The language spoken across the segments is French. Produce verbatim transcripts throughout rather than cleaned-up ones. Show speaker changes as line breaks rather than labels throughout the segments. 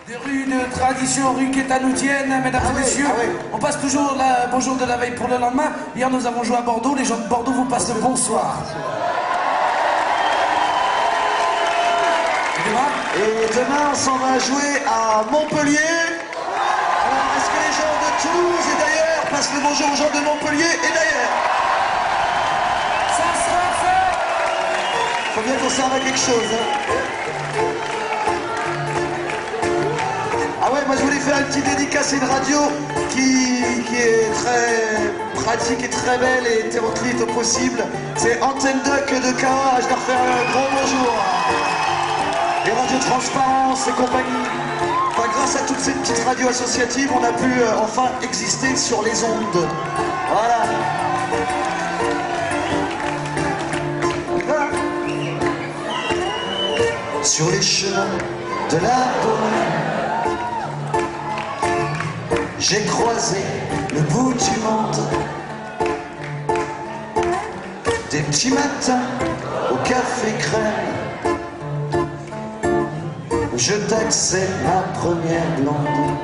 Des rues de tradition, rue Quétanoutienne, mesdames
Ah
et
oui,
messieurs.
ah oui.
On passe toujours la bonjour de la veille pour le lendemain. Hier, nous avons joué à Bordeaux. Les gens de Bordeaux vous passent le bonsoir. Et demain,
Et demain, on s'en va jouer à Montpellier. Alors, est-ce que les gens de Toulouse et d'ailleurs passent le bonjour aux gens de Montpellier et d'ailleurs?
ça sera fait.
Faut bien qu'on serve à quelque chose, hein. Ah ouais, moi je voulais faire une petite dédicace à une radio qui, qui est très pratique et très belle et hétéroclite au possible. C'est Antenne Duck de K A, je leur fais un gros bonjour. Et Radio Transparence et compagnie. Enfin, grâce à toutes ces petites radios associatives, on a pu euh, enfin exister sur les ondes. Voilà. Voilà. Sur les chemins de la Bohème, j'ai croisé le bout du monde. Des petits matins au café crème, je taxais ma première blonde.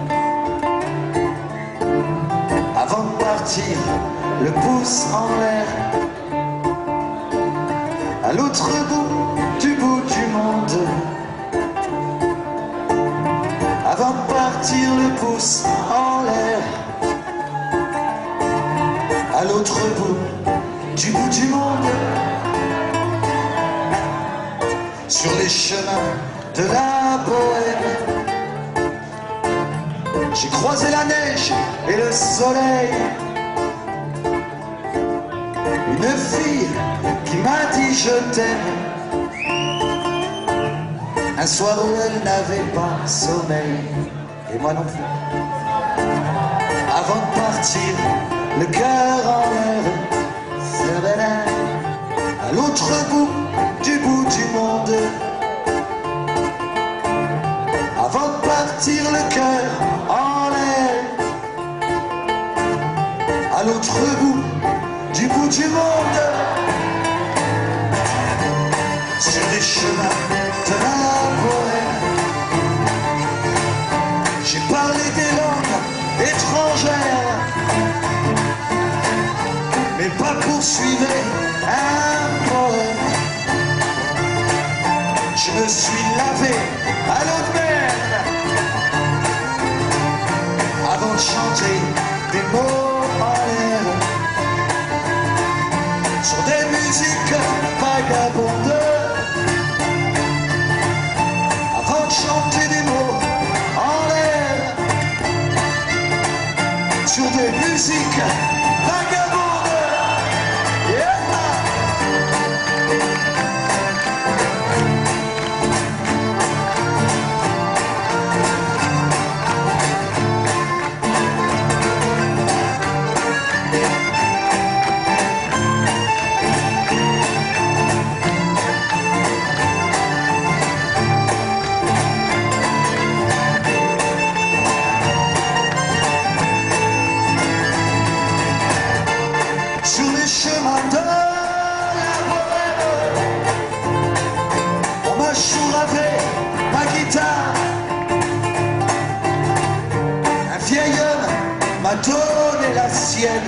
Avant de partir, le pouce en l'air, à l'autre bout du bout du monde. Avant de partir, le pouce en l'air, à l'autre bout du bout du monde. Sur les chemins de la Bohème, j'ai croisé la neige et le soleil. Une fille qui m'a dit je t'aime, un soir où elle n'avait pas sommeil, et moi non plus. Avant de partir, le cœur en l'air, à l'autre bout du bout du monde. Avant de partir, le cœur en l'air, à l'autre bout du bout du monde. Sur les chemins de la Bohème, j'ai parlé des langues étrangères, mais pas poursuivre un poème. Je me suis lavé à l'eau de mer avant de chanter des mots en l'air sur des musiques vagabondes. Avant de chanter des mots en l'air sur des musiques vagabondes. Yeah! Sur les chemins de la Bohème, on m'a chouravé ma guitare. Un vieil homme m'a donné la sienne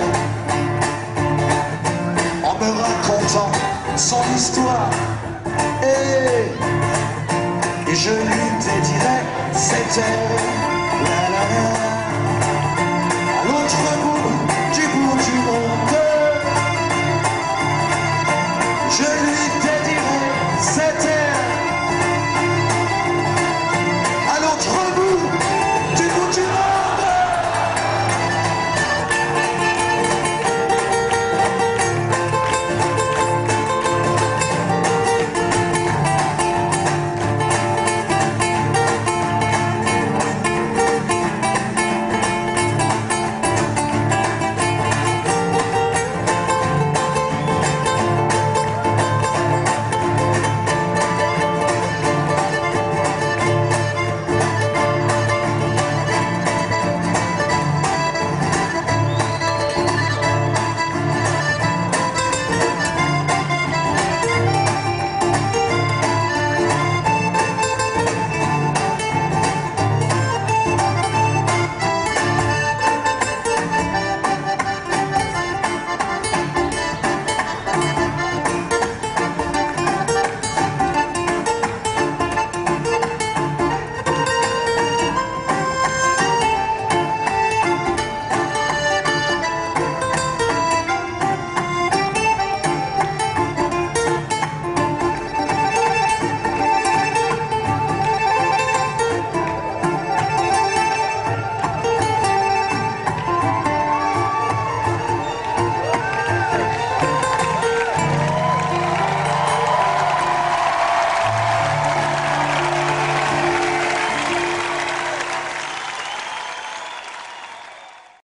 en me racontant son histoire. Et, et je lui dédierai cette heure. La, la, la.